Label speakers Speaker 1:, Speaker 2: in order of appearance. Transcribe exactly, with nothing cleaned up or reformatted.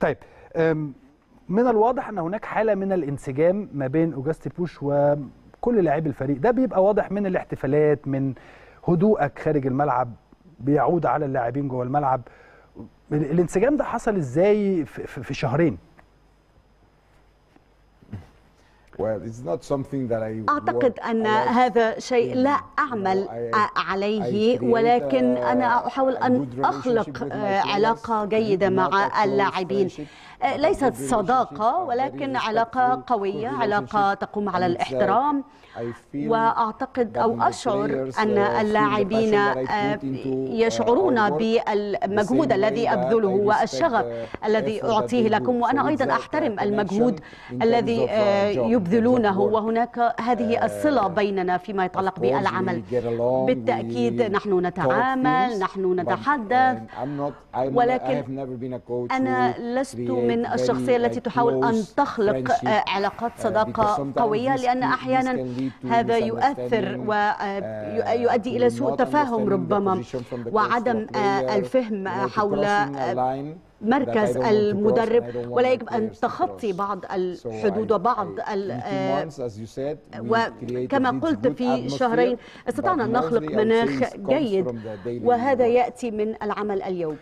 Speaker 1: طيب من الواضح ان هناك حاله من الانسجام ما بين اوجاستي بوش وكل لاعبي الفريق، ده بيبقى واضح من الاحتفالات، من هدوءك خارج الملعب بيعود على اللاعبين جوه الملعب. الانسجام ده حصل ازاي في شهرين؟
Speaker 2: أعتقد أن هذا شيء لا أعمل عليه، ولكن أنا أحاول أن أخلق علاقة جيدة مع اللاعبين، ليست صداقة ولكن علاقة قوية، علاقة تقوم على الاحترام. وأعتقد أو أشعر أن اللاعبين يشعرون بالمجهود الذي أبذله والشغف الذي أعطيه لكم، وأنا أيضا أحترم المجهود الذي يبذلونه، وهناك هذه الصلة بيننا فيما يتعلق بالعمل. بالتأكيد نحن نتعامل، نحن نتحدث، ولكن أنا لست من الشخصية التي تحاول أن تخلق علاقات صداقة قوية، لأن أحيانا هذا يؤثر ويؤدي إلى سوء تفاهم ربما وعدم الفهم حول مركز المدرب، ولا يجب أن تخطي بعض الحدود وبعض وكما قلت في شهرين استطعنا أن نخلق مناخ جيد، وهذا يأتي من العمل اليومي.